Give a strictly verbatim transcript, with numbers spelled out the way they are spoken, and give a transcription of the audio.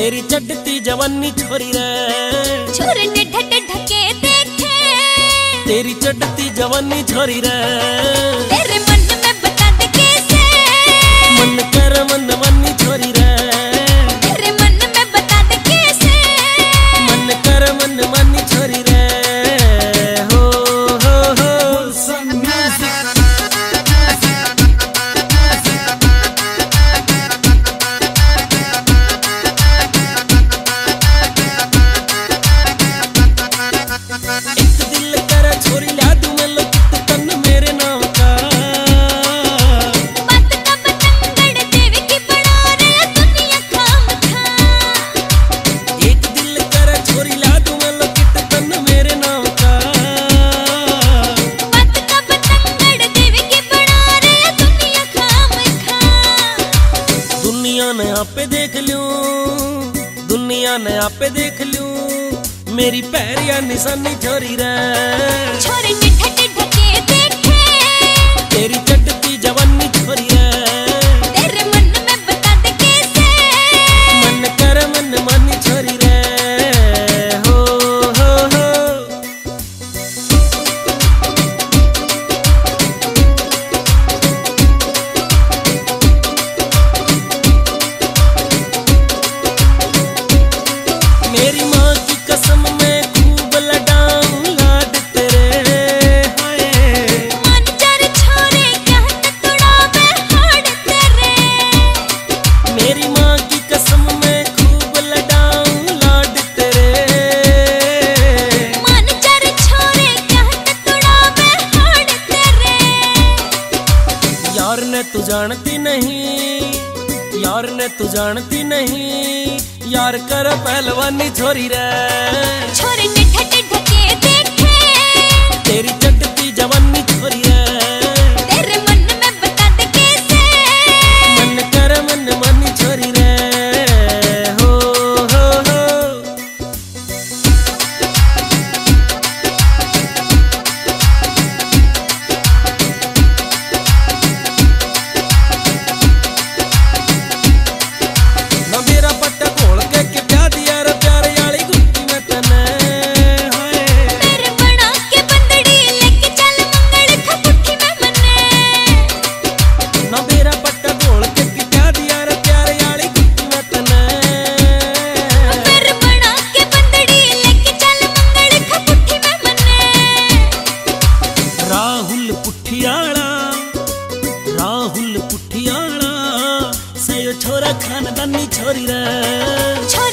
तेरी चढ़ती जवानी छोरी रे छोरे ने ढट ढके देखे तेरी चढ़ती जवानी छोरी रे तेरे मन में बता दे कैसे मन कर मन मानी छोरी रे तेरे मन में बता दे कैसे मन कर मन मानी छोरी रे हो हो हो एक दिल कर छोरी ला दूं मैं लोकित तन मेरे नाम का बात का बतंगड़ देवे की बना रे दुनिया खाम खा एक दिल कर छोरी ला दूं मैं लोकित तन मेरे नाम का बात का बतंगड़ देवे की बना रे दुनिया खाम खा दुनिया ने आपे देख लूं दुनिया ने आपे देख लूं मेरी पैरिया निशानी छोरी रे छोरे ने ढट ढके देखे तेरी चढ़ती जवानी छोरी रे तेरे मन में बता दे कैसे मन कर मन मानी छोरी रे हो हो हो मेरी माँ की कसम मैं खूब लडाऊं लाड तेरे हाय मन चार छोरे कहत तुड़ावे हाड़ तेरे मेरी माँ की कसम मैं खूब लडाऊं लाड तेरे मन चार छोरे कहत तुड़ावे हाड़ तेरे यार ने तू जानती नहीं यार ने तू जानती नहीं यार कर पहलवानी छोरी रे छोरे ने ढट ढके देखे तेरी चढ़ती जवानी छोरी रे तेरे मन में बता दे कैसे मन कर मन मानी छोरी रे हो हो हो ना मेरा पट्टा खोल के के प्या दिया रे प्यारे वाली गुत्ती में तने हाय मेरे बना के बंदड़ी लेके चल मंगल खपुठी में मने ना मेरा पट्टा खोल के के प्या दिया रे प्यारे वाली गुत्ती में तने मेरे बना के बंदड़ी लेके चल मंगल खपुठी में मने राहुल पुठियाला राहुल पुठियाला सयो छोरा खानदानी छोरी रे छोरे